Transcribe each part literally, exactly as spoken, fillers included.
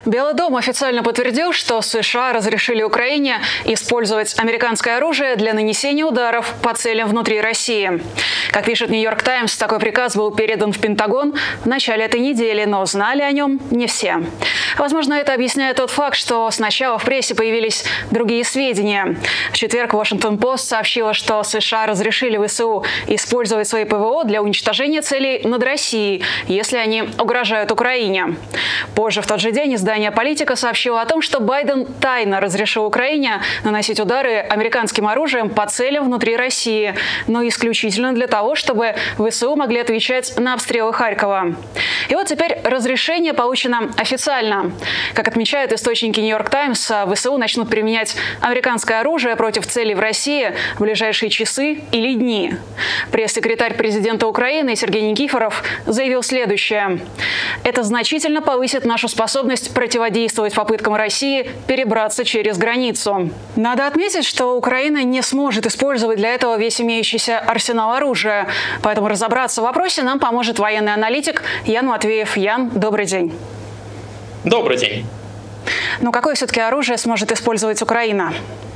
Белый дом официально подтвердил, что США разрешили Украине использовать американское оружие для нанесения ударов по целям внутри России. Как пишет «Нью-Йорк Таймс», такой приказ был передан в Пентагон в начале этой недели, но знали о нем не все. Возможно, это объясняет тот факт, что сначала в прессе появились другие сведения. В четверг Вашингтон-Пост сообщила, что США разрешили ВСУ использовать свои ПВО для уничтожения целей над Россией, если они угрожают Украине. Позже в тот же день издание «Политика» сообщила о том, что Байден тайно разрешил Украине наносить удары американским оружием по целям внутри России, но исключительно для того, чтобы ВСУ могли отвечать на обстрелы Харькова. И вот теперь разрешение получено официально. Как отмечают источники «Нью-Йорк Таймс», ВСУ начнут применять американское оружие против целей в России в ближайшие часы или дни. Пресс-секретарь президента Украины Сергей Никифоров заявил следующее: «Это значительно повысит нашу способность противодействовать попыткам России перебраться через границу». Надо отметить, что Украина не сможет использовать для этого весь имеющийся арсенал оружия. Поэтому разобраться в вопросе нам поможет военный аналитик Ян Матвеев. Ян, добрый день. Добрый день. Но какое все-таки оружие сможет использовать Украина?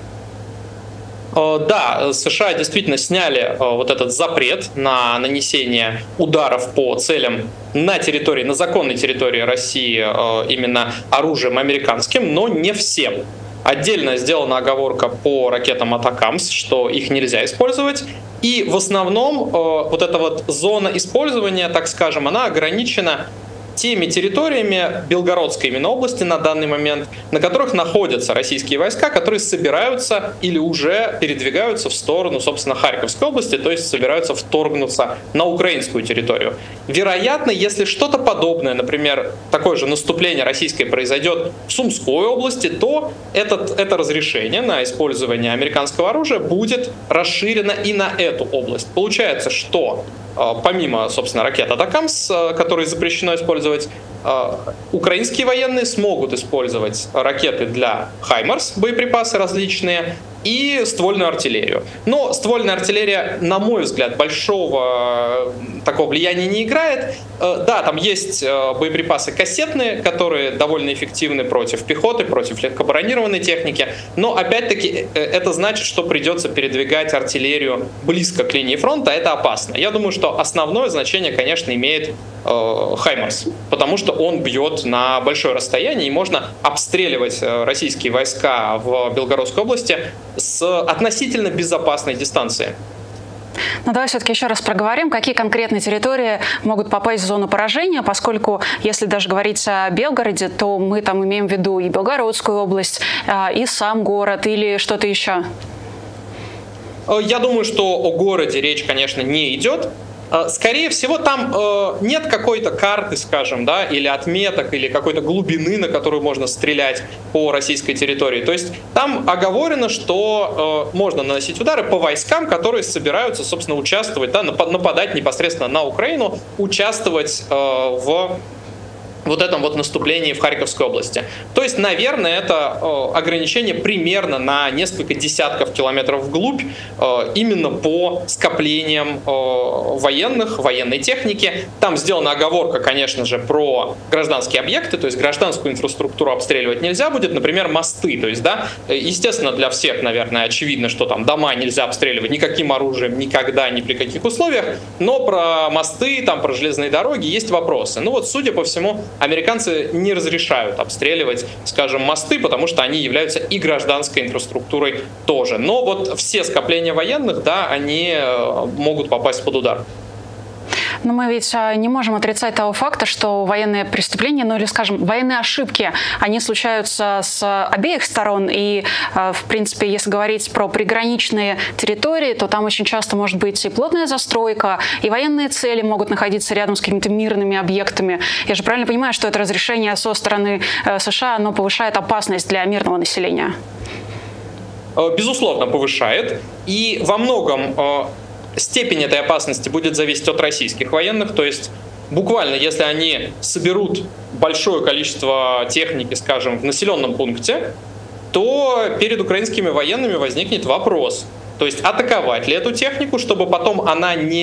Да, США действительно сняли вот этот запрет на нанесение ударов по целям на территории, на законной территории России именно оружием американским, но не всем. Отдельно сделана оговорка по ракетам «Атакамс», что их нельзя использовать. И в основном вот эта вот зона использования, так скажем, она ограничена теми территориями Белгородской именно области на данный момент, на которых находятся российские войска, которые собираются или уже передвигаются в сторону, собственно, Харьковской области, то есть собираются вторгнуться на украинскую территорию. Вероятно, если что-то подобное, например, такое же наступление российское произойдет в Сумской области, то этот, это разрешение на использование американского оружия будет расширено и на эту область. Получается, что помимо, собственно, ракет «Атакамс», которые запрещено использовать, украинские военные смогут использовать ракеты для «Хаймарс», боеприпасы различные, и ствольную артиллерию. Но ствольная артиллерия, на мой взгляд, большого такого влияния не играет. Да, там есть боеприпасы кассетные, которые довольно эффективны против пехоты, против легкобронированной техники. Но, опять-таки, это значит, что придется передвигать артиллерию близко к линии фронта, а это опасно. Я думаю, что основное значение, конечно, имеет э, «Хаймарс», потому что он бьет на большое расстояние, и можно обстреливать российские войска в Белгородской области с относительно безопасной дистанции. Ну, давай все-таки еще раз проговорим, какие конкретные территории могут попасть в зону поражения, поскольку, если даже говорить о Белгороде, то мы там имеем в виду и Белгородскую область, и сам город, или что-то еще. Я думаю, что о городе речь, конечно, не идет. Скорее всего, там э, нет какой-то карты, скажем, да, или отметок, или какой-то глубины, на которую можно стрелять по российской территории. То есть там оговорено, что э, можно наносить удары по войскам, которые собираются, собственно, участвовать, да, нападать непосредственно на Украину, участвовать э, в вот этом вот наступлении в Харьковской области. То есть, наверное, это э, ограничение примерно на несколько десятков километров вглубь, э, именно по скоплениям э, военных, военной техники. Там сделана оговорка, конечно же, про гражданские объекты, то есть гражданскую инфраструктуру обстреливать нельзя будет, например, мосты. То есть, да, естественно, для всех, наверное, очевидно, что там дома нельзя обстреливать никаким оружием, никогда, ни при каких условиях, но про мосты, там, про железные дороги есть вопросы. Ну вот, судя по всему, американцы не разрешают обстреливать, скажем, мосты, потому что они являются и гражданской инфраструктурой тоже. Но вот все скопления военных, да, они могут попасть под удар. Но мы ведь не можем отрицать того факта, что военные преступления, ну или, скажем, военные ошибки, они случаются с обеих сторон. И, в принципе, если говорить про приграничные территории, то там очень часто может быть и плотная застройка, и военные цели могут находиться рядом с какими-то мирными объектами. Я же правильно понимаю, что это разрешение со стороны США, оно повышает опасность для мирного населения? Безусловно, повышает. И во многом степень этой опасности будет зависеть от российских военных, то есть буквально, если они соберут большое количество техники, скажем, в населенном пункте, то перед украинскими военными возникнет вопрос, то есть атаковать ли эту технику, чтобы потом она не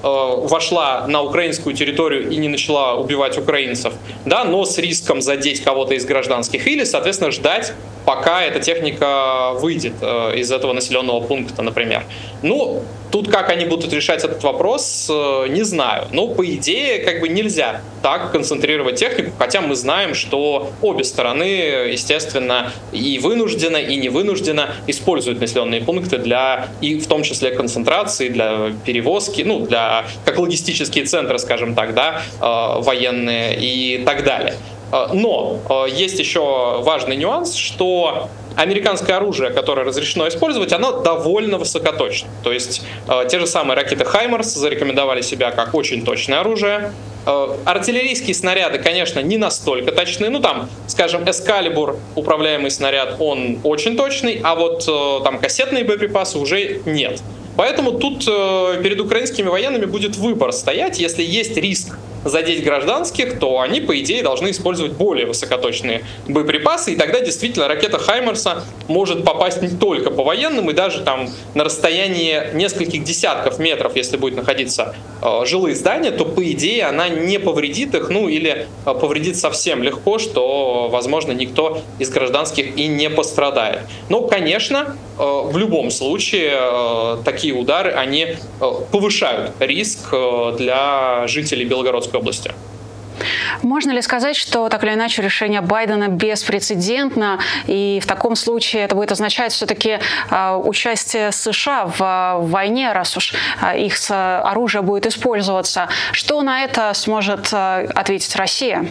вошла на украинскую территорию и не начала убивать украинцев, да, но с риском задеть кого-то из гражданских, или, соответственно, ждать, пока эта техника выйдет из этого населенного пункта, например. Ну, тут как они будут решать этот вопрос, не знаю. Но, по идее, как бы нельзя так концентрировать технику, хотя мы знаем, что обе стороны, естественно, и вынужденно, и не вынужденно используют населенные пункты для, и в том числе концентрации, для перевозки, ну, для, как логистические центры, скажем так, да, военные и так далее. Но есть еще важный нюанс, что американское оружие, которое разрешено использовать, оно довольно высокоточно. То есть те же самые ракеты «Хаймарс» зарекомендовали себя как очень точное оружие. Артиллерийские снаряды, конечно, не настолько точны. Ну, там, скажем, «Эскалибур», управляемый снаряд, он очень точный, а вот там кассетные боеприпасы уже нет. Поэтому тут перед украинскими военными будет выбор стоять. Если есть риск задеть гражданских, то они, по идее, должны использовать более высокоточные боеприпасы, и тогда действительно ракета «Хаймарса» может попасть не только по военным, и даже там на расстоянии нескольких десятков метров, если будет находиться э, жилые здания, то, по идее, она не повредит их, ну или э, повредит совсем легко, что, возможно, никто из гражданских и не пострадает. Но, конечно, э, в любом случае э, такие удары, они э, повышают риск э, для жителей Белгородской области. Можно ли сказать, что так или иначе решение Байдена беспрецедентно, и в таком случае это будет означать все-таки э, участие США в, в войне, раз уж э, их оружие будет использоваться? Что на это сможет э, ответить Россия?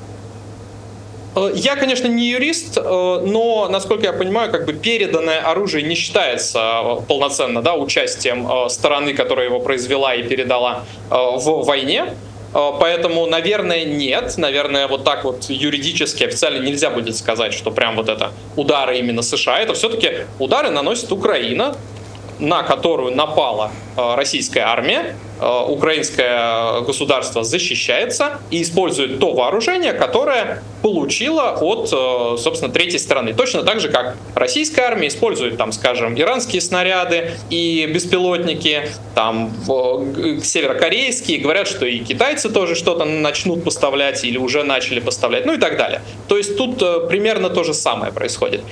Я, конечно, не юрист, но, насколько я понимаю, как бы переданное оружие не считается полноценно, да, участием стороны, которая его произвела и передала в войне. Поэтому, наверное, нет. Наверное, вот так вот юридически, официально нельзя будет сказать, что прям вот это удары именно США. Это все-таки удары наносит Украина, на которую напала российская армия. Украинское государство защищается и использует то вооружение, которое получило от, собственно, третьей стороны. Точно так же, как российская армия использует, там, скажем, иранские снаряды и беспилотники, там, северокорейские, говорят, что и китайцы тоже что-то начнут поставлять или уже начали поставлять, ну и так далее. То есть тут примерно то же самое происходит.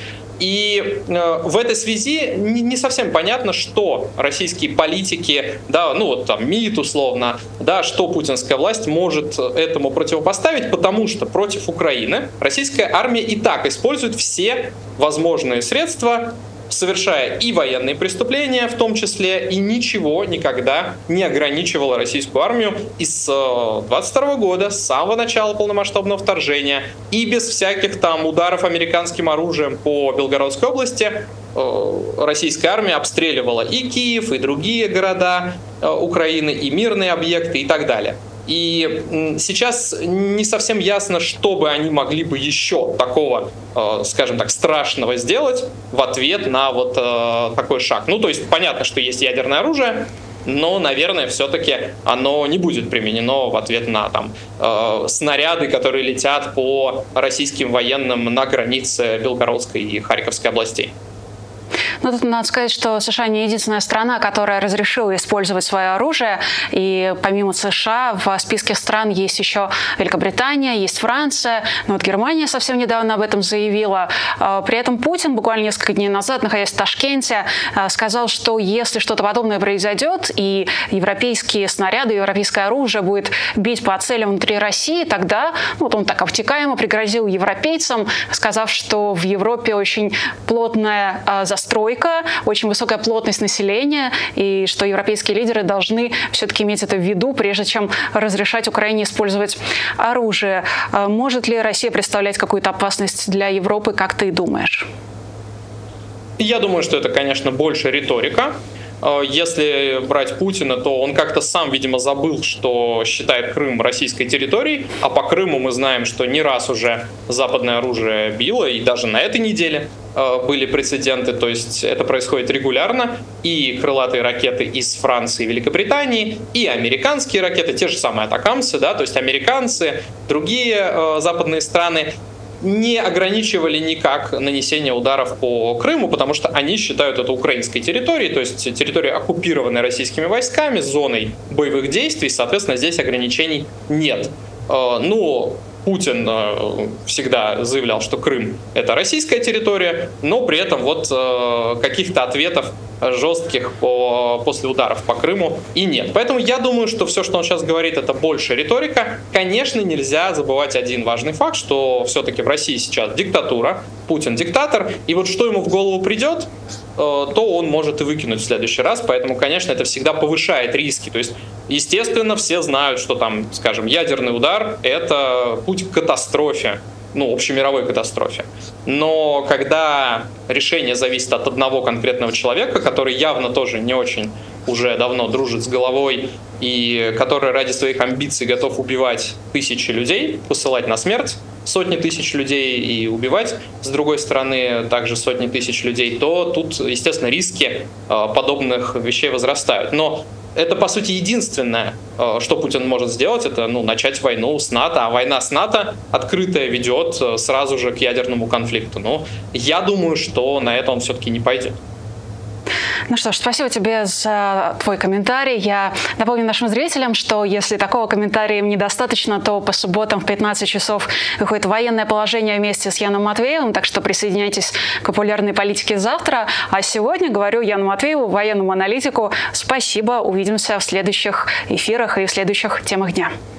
И э, в этой связи не, не совсем понятно, что российские политики, да, ну вот там МИД условно, да, что путинская власть может этому противопоставить, потому что против Украины российская армия и так использует все возможные средства, совершая и военные преступления в том числе, и ничего никогда не ограничивало российскую армию. И с двадцать второго года, с самого начала полномасштабного вторжения, и без всяких там ударов американским оружием по Белгородской области, российская армия обстреливала и Киев, и другие города Украины, и мирные объекты, и так далее. И сейчас не совсем ясно, что бы они могли бы еще такого, скажем так, страшного сделать в ответ на вот такой шаг. Ну, то есть понятно, что есть ядерное оружие, но, наверное, все-таки оно не будет применено в ответ на там, снаряды, которые летят по российским военным на границе Белгородской и Харьковской областей. Но тут надо сказать, что США не единственная страна, которая разрешила использовать свое оружие. И помимо США в списке стран есть еще Великобритания, есть Франция. Но вот Германия совсем недавно об этом заявила. При этом Путин буквально несколько дней назад, находясь в Ташкенте, сказал, что если что-то подобное произойдет, и европейские снаряды, европейское оружие будет бить по целям внутри России, тогда, ну, вот он так обтекаемо пригрозил европейцам, сказав, что в Европе очень плотная застройка, очень высокая плотность населения, и что европейские лидеры должны все-таки иметь это в виду, прежде чем разрешать Украине использовать оружие. Может ли Россия представлять какую-то опасность для Европы, как ты думаешь? Я думаю, что это, конечно, больше риторика. Если брать Путина, то он как-то сам, видимо, забыл, что считает Крым российской территорией, а по Крыму мы знаем, что не раз уже западное оружие било, и даже на этой неделе были прецеденты, то есть это происходит регулярно, и крылатые ракеты из Франции и Великобритании, и американские ракеты, те же самые атакамсы, да, то есть американцы, другие э, западные страны не ограничивали никак нанесение ударов по Крыму, потому что они считают это украинской территорией, то есть территорией, оккупированной российскими войсками, зоной боевых действий, соответственно, здесь ограничений нет. Ну, Путин всегда заявлял, что Крым — это российская территория, но при этом вот каких-то ответов жестких по, после ударов по Крыму и нет. Поэтому я думаю, что все, что он сейчас говорит, это больше риторика. Конечно, нельзя забывать один важный факт, что все-таки в России сейчас диктатура, Путин диктатор, и вот что ему в голову придет, то он может и выкинуть в следующий раз. Поэтому, конечно, это всегда повышает риски. То есть, естественно, все знают, что там, скажем, ядерный удар — это путь к катастрофе, ну, общемировой катастрофе. Но когда решение зависит от одного конкретного человека, который явно тоже не очень уже давно дружит с головой и который ради своих амбиций готов убивать тысячи людей, посылать на смерть сотни тысяч людей и убивать, с другой стороны, также сотни тысяч людей, то тут, естественно, риски подобных вещей возрастают. Но это, по сути, единственное, что Путин может сделать, это ну, начать войну с НАТО. А война с НАТО открытая ведет сразу же к ядерному конфликту. Но я думаю, что на это он все-таки не пойдет. Ну что ж, спасибо тебе за твой комментарий. Я напомню нашим зрителям, что если такого комментария им недостаточно, то по субботам в пятнадцать часов выходит «Военное положение» вместе с Яном Матвеевым, так что присоединяйтесь к популярной политике завтра. А сегодня говорю Яну Матвееву, военному аналитику, спасибо. Увидимся в следующих эфирах и в следующих темах дня.